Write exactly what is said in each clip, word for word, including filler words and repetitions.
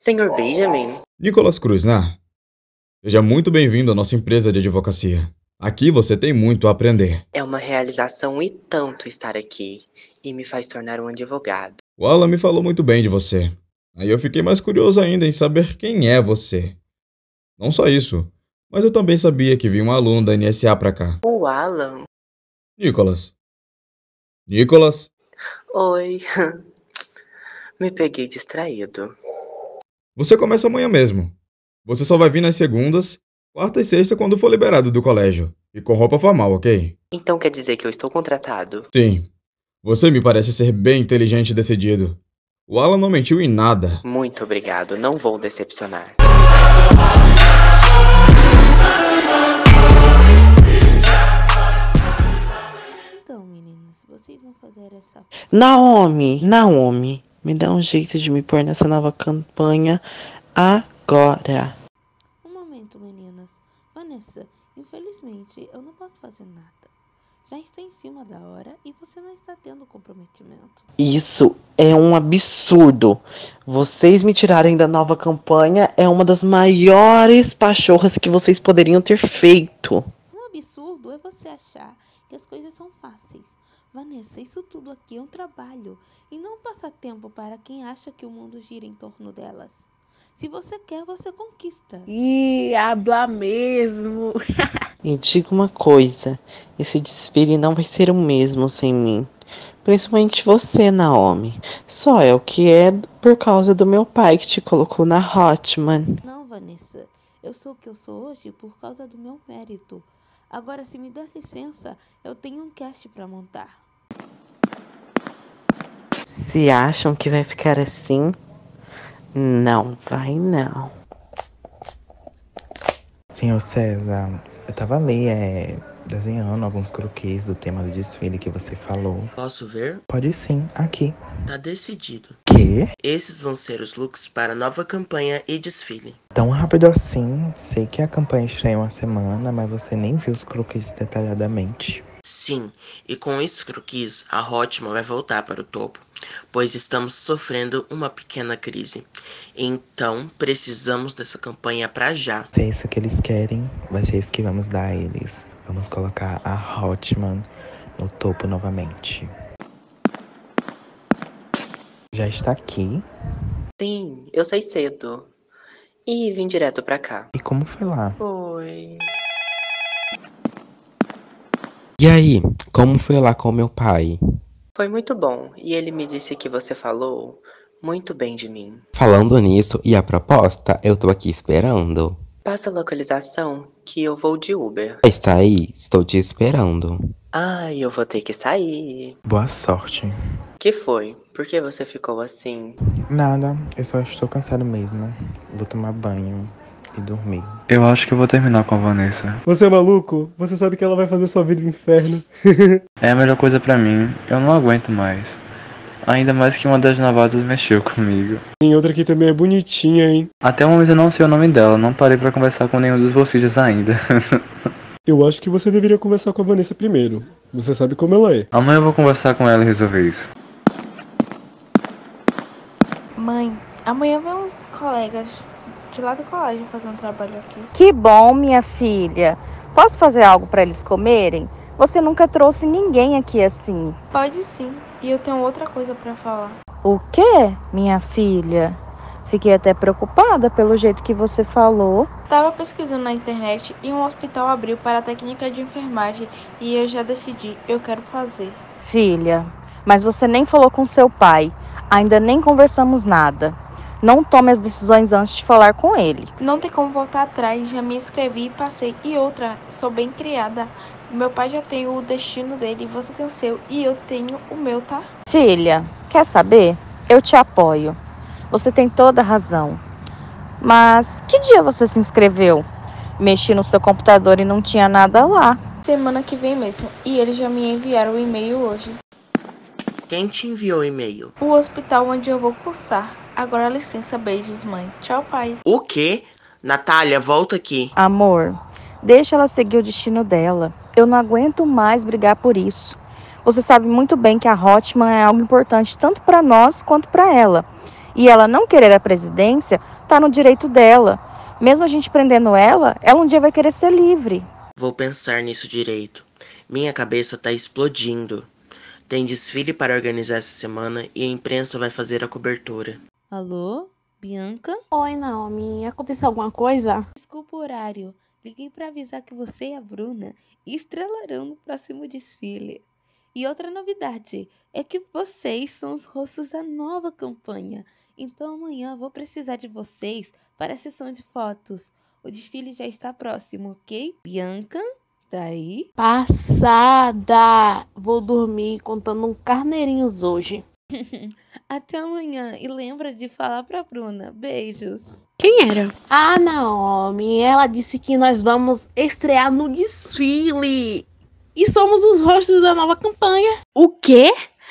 senhor Benjamin? Nicolas Cruz, né? Seja muito bem-vindo à nossa empresa de advocacia. Aqui você tem muito a aprender. É uma realização e tanto estar aqui, e me faz tornar um advogado. O Alan me falou muito bem de você. Aí eu fiquei mais curioso ainda em saber quem é você. Não só isso, mas eu também sabia que vinha um aluno da N S A pra cá. O Alan? Nicolas. Nicolas? Oi. Me peguei distraído. Você começa amanhã mesmo. Você só vai vir nas segundas, quarta e sexta quando for liberado do colégio. E com roupa formal, ok? Então quer dizer que eu estou contratado? Sim. Você me parece ser bem inteligente e decidido. O Alan não mentiu em nada. Muito obrigado, não vou decepcionar. Então, meninos, vocês vão fazer essa... Naomi, Naomi, me dá um jeito de me pôr nessa nova campanha agora. Um momento, meninas. Vanessa, infelizmente, eu não posso fazer nada. Já está em cima da hora e você não está tendo comprometimento. Isso é um absurdo. Vocês me tirarem da nova campanha é uma das maiores pachorras que vocês poderiam ter feito. Um absurdo é você achar que as coisas são fáceis. Vanessa, isso tudo aqui é um trabalho e não um passatempo para quem acha que o mundo gira em torno delas. Se você quer, você conquista. Ih, habla mesmo. E diga uma coisa, esse desfile não vai ser o mesmo sem mim. Principalmente você, Naomi. Só é o que é por causa do meu pai que te colocou na Hotman. Não, Vanessa, eu sou o que eu sou hoje por causa do meu mérito. Agora, se me der licença, eu tenho um cast para montar. Se acham que vai ficar assim, não vai não. Senhor César, eu tava ali, é, desenhando alguns croquis do tema do desfile que você falou. Posso ver? Pode sim, aqui. Tá decidido. Quê? Esses vão ser os looks para a nova campanha e desfile. Tão rápido assim? Sei que a campanha estreia uma semana, mas você nem viu os croquis detalhadamente. Sim, e com esses croquis, a Hotman vai voltar para o topo, pois estamos sofrendo uma pequena crise. Então, precisamos dessa campanha para já. Se é isso que eles querem, vai ser isso que vamos dar a eles. Vamos colocar a Hotman no topo novamente. Já está aqui? Sim, eu saí cedo. E vim direto pra cá. E como foi lá? Oi. E aí, como foi lá com meu pai? Foi muito bom, e ele me disse que você falou muito bem de mim. Falando nisso, e a proposta, eu tô aqui esperando. Passa a localização que eu vou de Uber. Está aí, estou te esperando. Ai, eu vou ter que sair. Boa sorte. Que foi? Por que você ficou assim? Nada, eu só estou cansado mesmo. Vou tomar banho e dormir. Eu acho que eu vou terminar com a Vanessa. Você é maluco? Você sabe que ela vai fazer sua vida no inferno. É a melhor coisa pra mim. Eu não aguento mais. Ainda mais que uma das novatas mexeu comigo. Tem outra aqui também é bonitinha, hein? Até o momento eu não sei o nome dela. Não parei pra conversar com nenhum dos bolsilhos ainda. Eu acho que você deveria conversar com a Vanessa primeiro. Você sabe como ela é. Amanhã eu vou conversar com ela e resolver isso. Mãe, amanhã vem uns colegas de lá do colégio fazer um trabalho aqui. Que bom, minha filha. Posso fazer algo para eles comerem? Você nunca trouxe ninguém aqui assim. Pode sim. E eu tenho outra coisa pra falar. O quê, minha filha? Fiquei até preocupada pelo jeito que você falou. Tava pesquisando na internet e um hospital abriu para a técnica de enfermagem e eu já decidi, eu quero fazer. Filha, mas você nem falou com seu pai. Ainda nem conversamos nada. Não tome as decisões antes de falar com ele. Não tem como voltar atrás, já me inscrevi e passei. E outra, sou bem criada. Meu pai já tem o destino dele, você tem o seu e eu tenho o meu, tá? Filha, quer saber? Eu te apoio. Você tem toda a razão. Mas que dia você se inscreveu? Mexi no seu computador e não tinha nada lá. Semana que vem mesmo. E eles já me enviaram o e-mail hoje. Quem te enviou o e-mail? O hospital onde eu vou cursar. Agora licença, beijos, mãe. Tchau, pai. O quê? Natália, volta aqui. Amor, deixa ela seguir o destino dela. Eu não aguento mais brigar por isso. Você sabe muito bem que a Hotman é algo importante tanto para nós quanto para ela. E ela não querer a presidência, tá no direito dela. Mesmo a gente prendendo ela, ela um dia vai querer ser livre. Vou pensar nisso direito. Minha cabeça tá explodindo. Tem desfile para organizar essa semana e a imprensa vai fazer a cobertura. Alô? Bianca? Oi, Naomi. Aconteceu alguma coisa? Desculpa o horário. Liguei para avisar que você e a Bruna estrelarão no próximo desfile. E outra novidade é que vocês são os rostos da nova campanha. Então amanhã vou precisar de vocês para a sessão de fotos. O desfile já está próximo, ok? Bianca, daí? Passada! Vou dormir contando um carneirinhos hoje. Até amanhã. E lembra de falar pra Bruna. Beijos. Quem era? Ah, Naomi. Ela disse que nós vamos estrear no desfile. E somos os rostos da nova campanha. O quê?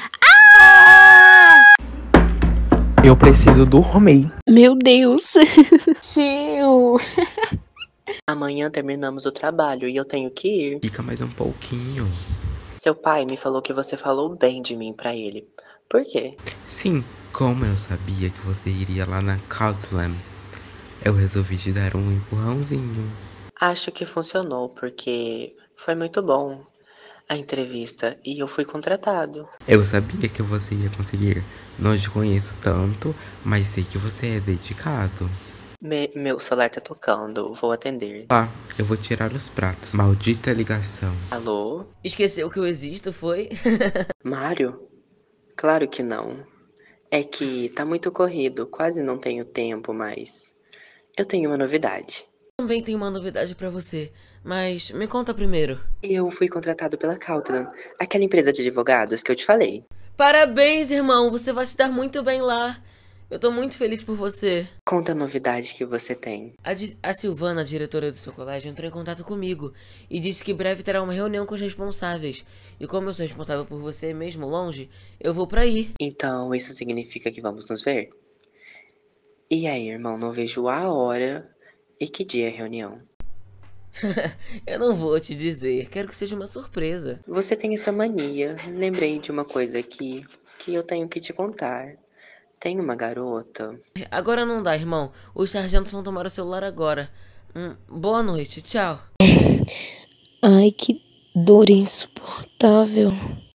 Ah! Eu preciso dormir. Meu Deus. Tio. Amanhã terminamos o trabalho e eu tenho que ir. Fica mais um pouquinho. Seu pai me falou que você falou bem de mim pra ele. Por quê? Sim, como eu sabia que você iria lá na Cautland, eu resolvi te dar um empurrãozinho. Acho que funcionou, porque foi muito bom a entrevista e eu fui contratado. Eu sabia que você ia conseguir. Não te conheço tanto, mas sei que você é dedicado. Me- meu celular tá tocando, vou atender. Tá, eu vou tirar os pratos. Maldita ligação. Alô? Esqueceu que eu existo, foi? Mário? Claro que não. É que tá muito corrido, quase não tenho tempo, mas eu tenho uma novidade. Também tenho uma novidade pra você, mas me conta primeiro. Eu fui contratado pela Cautland, aquela empresa de advogados que eu te falei. Parabéns, irmão, você vai se dar muito bem lá. Eu tô muito feliz por você. Conta a novidade que você tem. A, di- a Silvana, a diretora do seu colégio, entrou em contato comigo e disse que breve terá uma reunião com os responsáveis. E como eu sou responsável por você mesmo longe, eu vou pra aí. Então, isso significa que vamos nos ver? E aí, irmão, não vejo a hora e que dia é a reunião. Eu não vou te dizer, quero que seja uma surpresa. Você tem essa mania. Lembrei de uma coisa aqui que eu tenho que te contar. Tem uma garota. Agora não dá, irmão. Os sargentos vão tomar o celular agora. Hum, boa noite, tchau. Ai, que dor insuportável.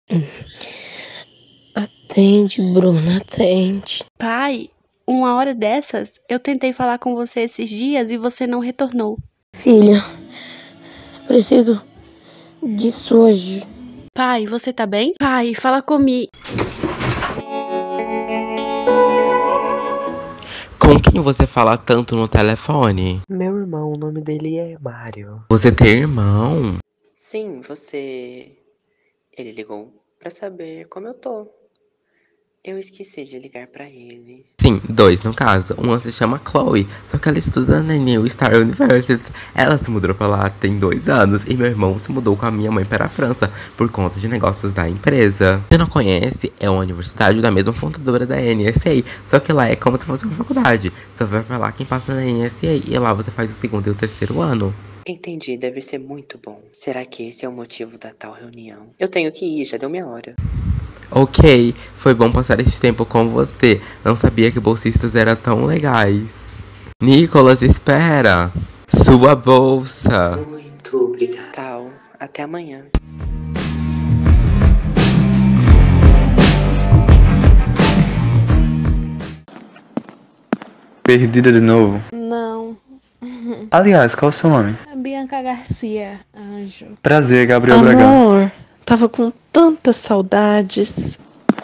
Atende, Bruna, atende. Pai, uma hora dessas, eu tentei falar com você esses dias e você não retornou. Filha, preciso disso hoje. Pai, você tá bem? Pai, fala comigo. Com quem você fala tanto no telefone? Meu irmão, o nome dele é Mário. Você tem irmão? Sim, você... Ele ligou pra saber como eu tô. Eu esqueci de ligar pra ele. Sim, dois no caso. Uma se chama Chloe, só que ela estuda na New Star University. Ela se mudou pra lá tem dois anos e meu irmão se mudou com a minha mãe para a França por conta de negócios da empresa. Você não conhece? É uma universidade da mesma fundadora da N S A, só que lá é como se fosse uma faculdade. Só vai pra lá quem passa na N S A e lá você faz o segundo e o terceiro ano. Entendi, deve ser muito bom. Será que esse é o motivo da tal reunião? Eu tenho que ir, já deu minha hora. Ok, foi bom passar esse tempo com você. Não sabia que bolsistas eram tão legais. Nicholas, espera! Sua bolsa! Muito obrigado. Tal, até amanhã. Perdida de novo? Não. Aliás, qual é o seu nome? Bianca Garcia, anjo. Prazer, Gabriel Bragão. Amor, tava com tantas saudades.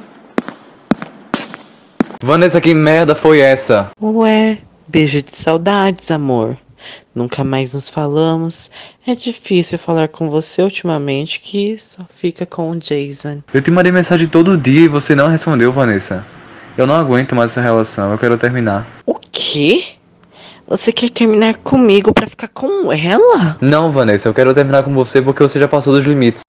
Vanessa, que merda foi essa? Ué, beijo de saudades, amor. Nunca mais nos falamos. É difícil falar com você ultimamente, que só fica com o Jason. Eu te mandei mensagem todo dia e você não respondeu, Vanessa. Eu não aguento mais essa relação, eu quero terminar. O quê? Você quer terminar comigo pra ficar com ela? Não, Vanessa, eu quero terminar com você porque você já passou dos limites.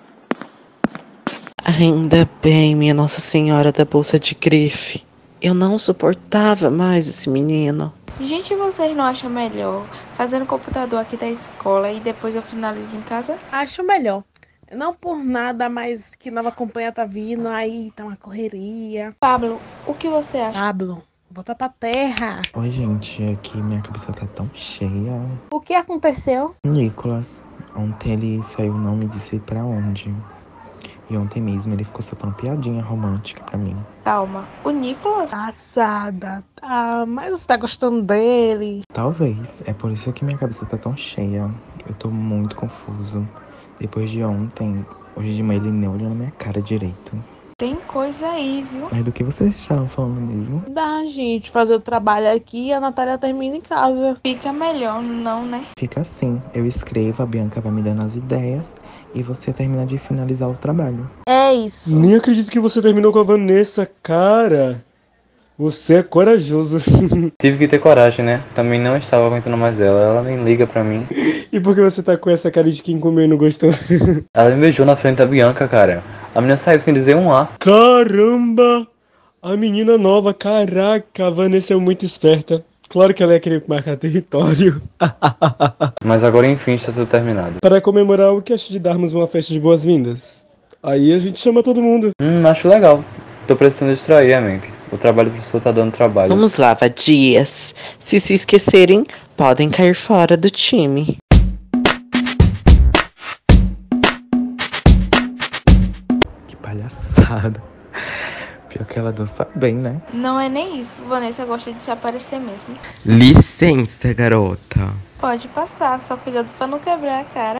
Ainda bem, minha Nossa Senhora da Bolsa de Grife. Eu não suportava mais esse menino. Gente, vocês não acham melhor fazer no computador aqui da escola e depois eu finalizo em casa? Acho melhor. Não por nada, mas que nova companhia tá vindo, aí tá uma correria. Pablo, o que você acha? Pablo, Volta pra terra. Oi, gente, aqui minha cabeça tá tão cheia. O que aconteceu? Nicolas, ontem ele saiu, não me disse pra onde. E ontem mesmo ele ficou soltando piadinha romântica pra mim. Calma, o Nicolas? Passada, tá, mas você tá gostando dele? Talvez, é por isso que minha cabeça tá tão cheia. Eu tô muito confuso. Depois de ontem, hoje de manhã ele nem olhou na minha cara direito. Tem coisa aí, viu? Mas do que vocês estavam falando mesmo? Dá, gente, fazer o trabalho aqui e a Natália termina em casa. Fica melhor, não, né? Fica assim, eu escrevo, a Bianca vai me dando as ideias e você termina de finalizar o trabalho. É isso. Nem acredito que você terminou com a Vanessa, cara. Você é corajoso. Tive que ter coragem, né? Também não estava aguentando mais ela, ela nem liga pra mim. E por que você tá com essa cara de quem comeu e não gostou? Ela me beijou na frente da Bianca, cara. A menina saiu sem dizer um A. Caramba! A menina nova, caraca, a Vanessa é muito esperta. Claro que ela ia querer marcar território. Mas agora enfim está tudo terminado. Para comemorar, o que acha de darmos uma festa de boas-vindas? Aí a gente chama todo mundo. Hum, acho legal. Tô precisando distrair a mente. O trabalho do professor tá dando trabalho. Vamos lá, vadias. Se se esquecerem, podem cair fora do time. Que palhaçada. Pior que ela dança bem, né? Não é nem isso, Vanessa gosta de se aparecer mesmo. Licença, garota. Pode passar, só cuidado pra não quebrar a cara.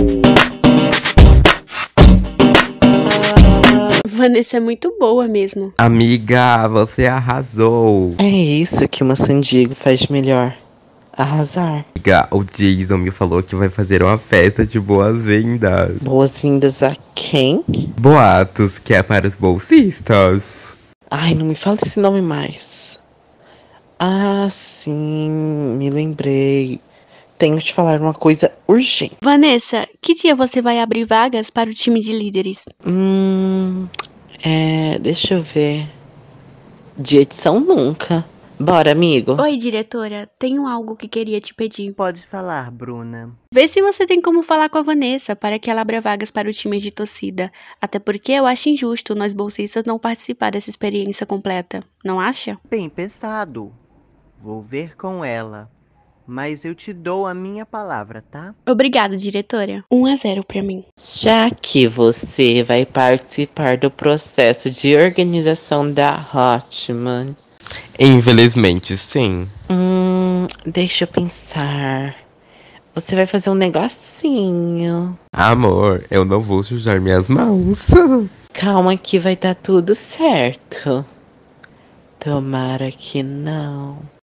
Vanessa é muito boa mesmo. Amiga, você arrasou. É isso que uma sandigo faz de melhor. Arrasar. Amiga, o Jason me falou que vai fazer uma festa de boas-vindas. Boas-vindas a quem? Boatos, que é para os bolsistas. Ai, não me fala esse nome mais. Ah, sim, me lembrei. Tenho que te falar uma coisa urgente. Vanessa, que dia você vai abrir vagas para o time de líderes? Hum, é, deixa eu ver. De edição nunca. Bora, amigo. Oi, diretora. Tenho algo que queria te pedir. Pode falar, Bruna. Vê se você tem como falar com a Vanessa para que ela abra vagas para o time de torcida. Até porque eu acho injusto nós bolsistas não participar dessa experiência completa. Não acha? Bem pensado. Vou ver com ela. Mas eu te dou a minha palavra, tá? Obrigado, diretora. um a zero pra mim. Já que você vai participar do processo de organização da Hotman. Infelizmente, sim. Hum, deixa eu pensar. Você vai fazer um negocinho. Amor, eu não vou sujar minhas mãos. Calma que vai dar tudo certo. Tomara que não.